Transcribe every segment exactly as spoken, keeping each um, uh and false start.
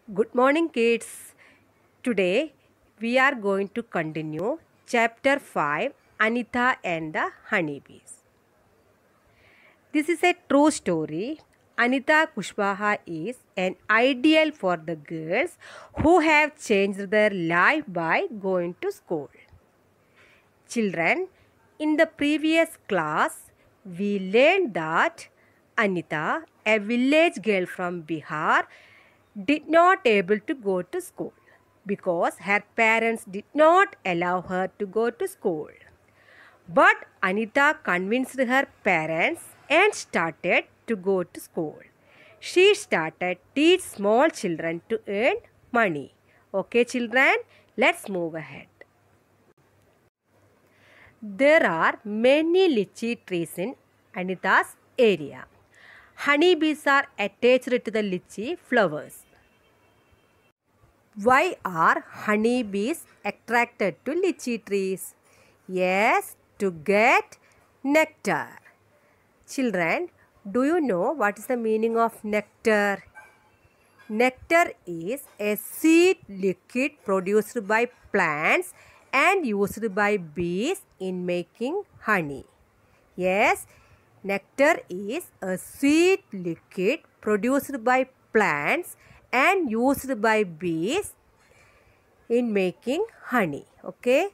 Good morning, kids. Today we are going to continue chapter five, Anita and the Honeybees. This is a true story. Anita Kushwaha is an ideal for the girls who have changed their life by going to school. Children, in the previous class, we learned that Anita, a village girl from Bihar, did not able to go to school because her parents did not allow her to go to school. But Anita convinced her parents and started to go to school. She started teach small children to earn money. Okay, children, let's move ahead. There are many lychee trees in Anita's area. Honeybees are attached to the lychee flowers. Why are honeybees attracted to lychee trees? Yes, to get nectar. Children, do you know what is the meaning of nectar? Nectar is a sweet liquid produced by plants and used by bees in making honey. Yes, nectar is a sweet liquid produced by plants and used by bees in making honey. Okay.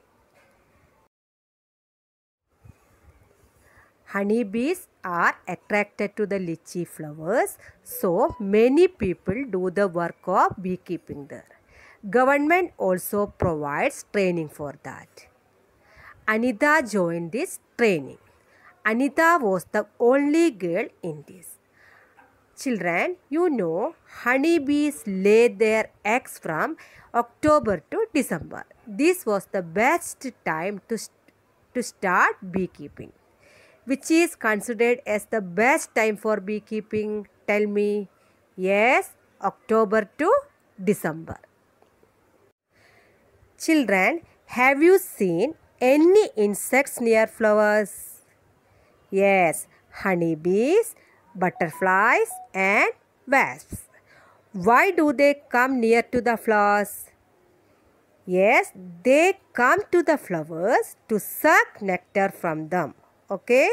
Honeybees are attracted to the lychee flowers, so many people do the work of beekeeping there. Government also provides training for that. Anita joined this training. Anita was the only girl in this. Children, you know honeybees lay their eggs from October to December. This was the best time to, to start beekeeping. Which is considered as the best time for beekeeping? Tell me. Yes, October to December. Children, have you seen any insects near flowers? Yes, honeybees, butterflies and wasps. Why do they come near to the flowers? Yes, they come to the flowers to suck nectar from them. Okay.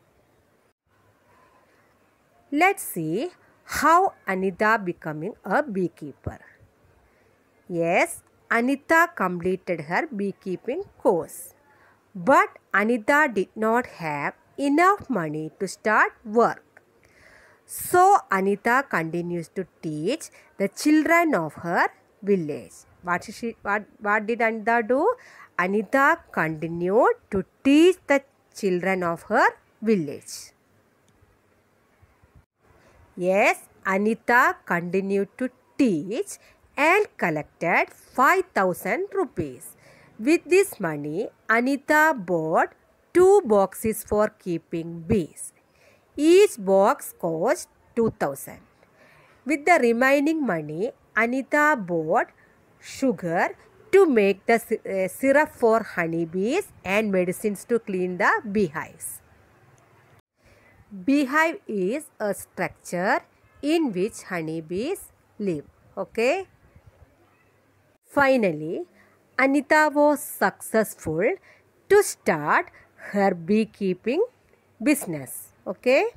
Let's see how Anita becoming a beekeeper. Yes, Anita completed her beekeeping course. But Anita did not have enough money to start work. So Anita continues to teach the children of her village. What, she, what, what did Anita do? Anita continued to teach the children of her village. Yes, Anita continued to teach and collected five thousand rupees. With this money, Anita bought two boxes for keeping bees. Each box cost two thousand. With the remaining money, Anita bought sugar to make the uh, syrup for honeybees and medicines to clean the beehives. Beehive is a structure in which honeybees live. Okay. Finally, Anita was successful to start her beekeeping business. Okay.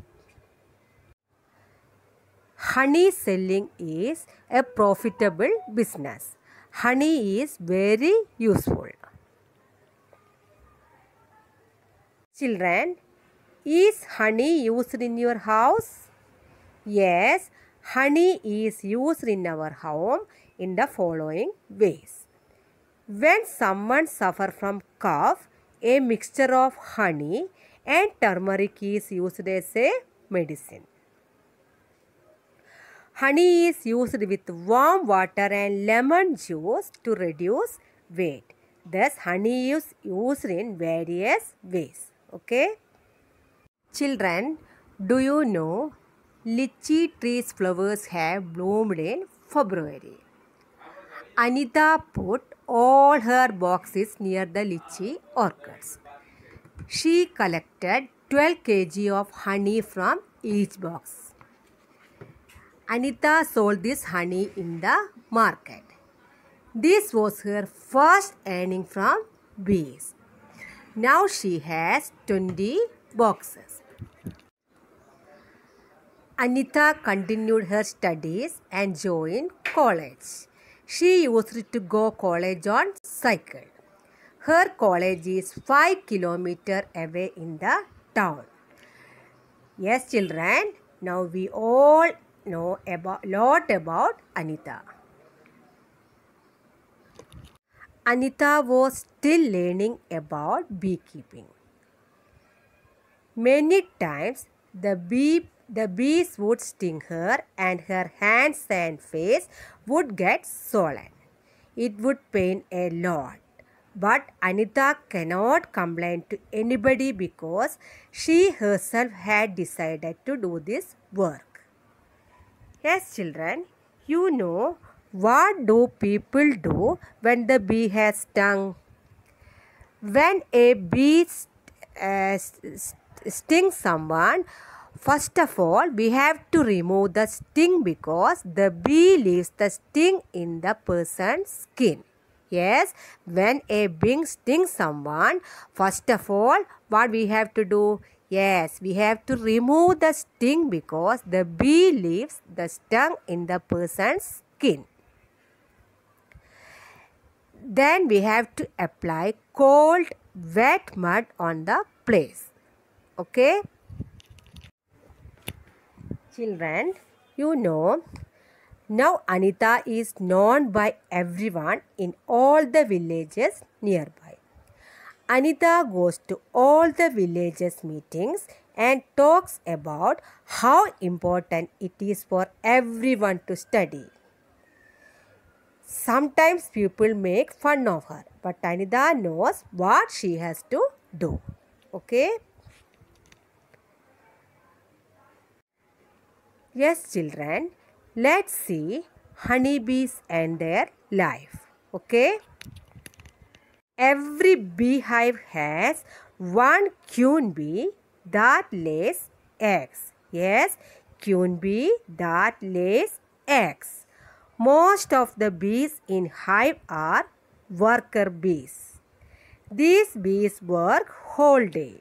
Honey selling is a profitable business. Honey is very useful. Children, is honey used in your house? Yes, honey is used in our home in the following ways. When someone suffers from cough, a mixture of honey and turmeric is used as a medicine. Honey is used with warm water and lemon juice to reduce weight. Thus, honey is used in various ways. Okay. Children, do you know lychee trees flowers have bloomed in February? Anita put all her boxes near the lychee orchards. She collected twelve kilograms of honey from each box. Anita sold this honey in the market. This was her first earning from bees. Now she has twenty boxes. Anita continued her studies and joined college. She used to go college on cycle. Her college is five kilometers away in the town. Yes, children, now we all know about lot about Anita. Anita was still learning about beekeeping. Many times the bee the bees would sting her and her hands and face would get swollen. It would pain a lot. But Anita cannot complain to anybody because she herself had decided to do this work. Yes, children, you know what do people do when the bee has stung? When a bee uh, stings someone, first of all, we have to remove the sting because the bee leaves the sting in the person's skin. Yes, when a bee stings someone, first of all, what we have to do? Yes, we have to remove the sting because the bee leaves the sting in the person's skin. Then we have to apply cold, wet mud on the place. Okay? Children, you know, now Anita is known by everyone in all the villages nearby. Anita goes to all the villages meetings and talks about how important it is for everyone to study. Sometimes people make fun of her, but Anita knows what she has to do. Okay? Yes, children, let's see honeybees and their life. Okay? Every beehive has one queen bee that lays eggs. Yes, queen bee that lays eggs. Most of the bees in hive are worker bees. These bees work whole day.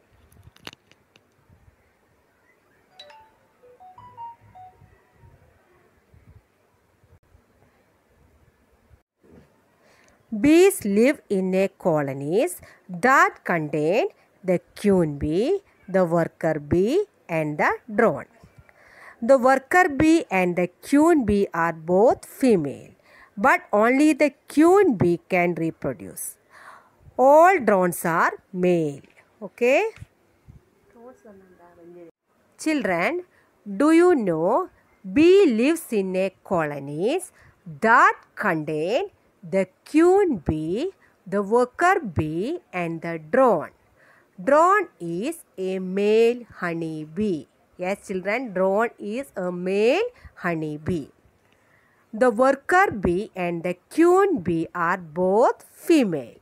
Bees live in a colonies that contain the queen bee, the worker bee and the drone. The worker bee and the queen bee are both female, but only the queen bee can reproduce. All drones are male. Okay? Children, do you know bee lives in a colonies that contain the queen bee, the worker bee and the drone. Drone is a male honey bee. Yes, children, drone is a male honey bee. The worker bee and the queen bee are both female.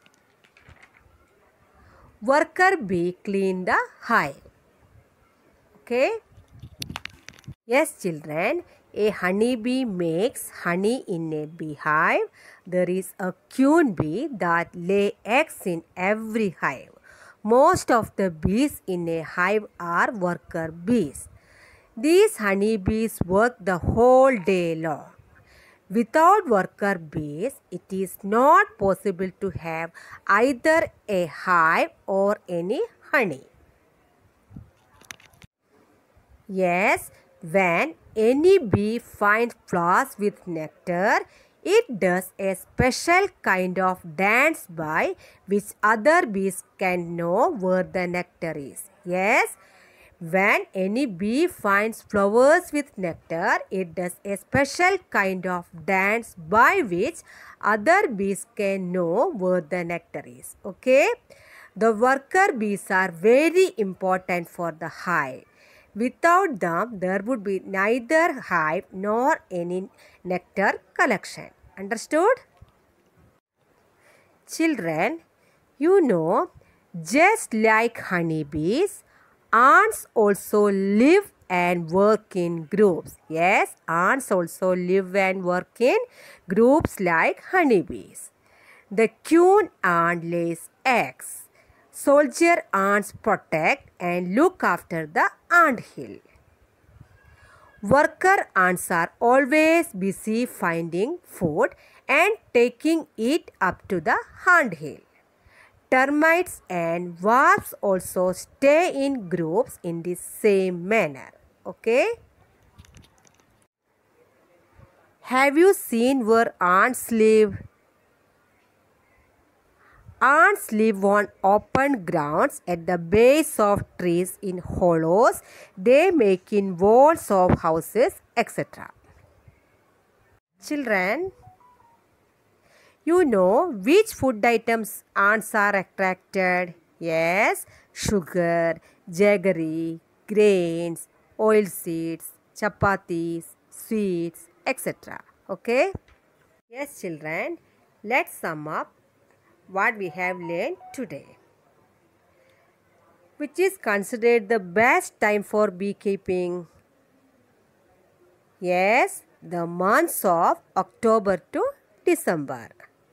Worker bee clean the hive. Okay? Yes, children, a honeybee makes honey in a beehive. There is a queen bee that lay eggs in every hive. Most of the bees in a hive are worker bees. These honeybees work the whole day long. Without worker bees, it is not possible to have either a hive or any honey. Yes, when any bee finds flowers with nectar, it does a special kind of dance by which other bees can know where the nectar is. Yes, when any bee finds flowers with nectar, it does a special kind of dance by which other bees can know where the nectar is. Okay, the worker bees are very important for the hive. Without them, there would be neither hive nor any nectar collection. Understood? Children, you know, just like honeybees, ants also live and work in groups. Yes, ants also live and work in groups like honeybees. The queen ant lays eggs. Soldier ants protect and look after the ant hill. Worker ants are always busy finding food and taking it up to the ant hill. Termites and wasps also stay in groups in the same manner. Okay? Have you seen where ants live? Ants live on open grounds at the base of trees in hollows. They make in walls of houses, et cetera. Children, you know which food items ants are attracted? Yes, sugar, jaggery, grains, oil seeds, chapatis, sweets, et cetera. Okay? Yes, children, let's sum up what we have learned today. Which is considered the best time for beekeeping? Yes, the months of October to December.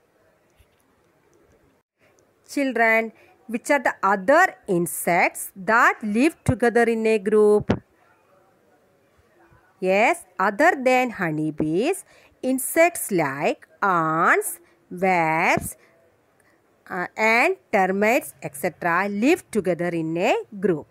Children, which are the other insects that live together in a group? Yes, other than honeybees, insects like ants, wasps, uh, and termites, et cetera live together in a group.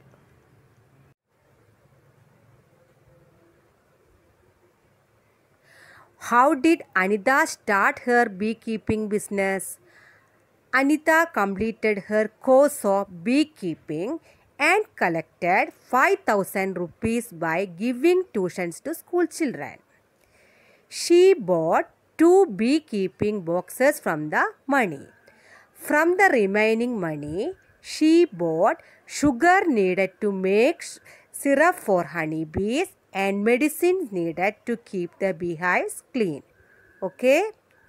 How did Anita start her beekeeping business? Anita completed her course of beekeeping and collected five thousand rupees by giving tuitions to school children. She bought two beekeeping boxes from the money. From the remaining money, she bought sugar needed to make syrup for honeybees and medicine needed to keep the beehives clean. Okay?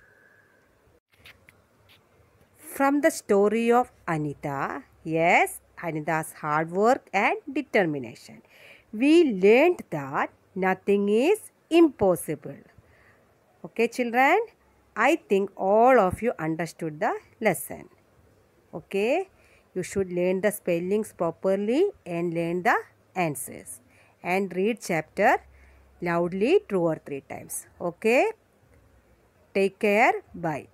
From the story of Anita, yes, Anita's hard work and determination, we learned that nothing is impossible. Okay, children? I think all of you understood the lesson. Okay? You should learn the spellings properly and learn the answers. And read chapter loudly two or three times. Okay? Take care. Bye.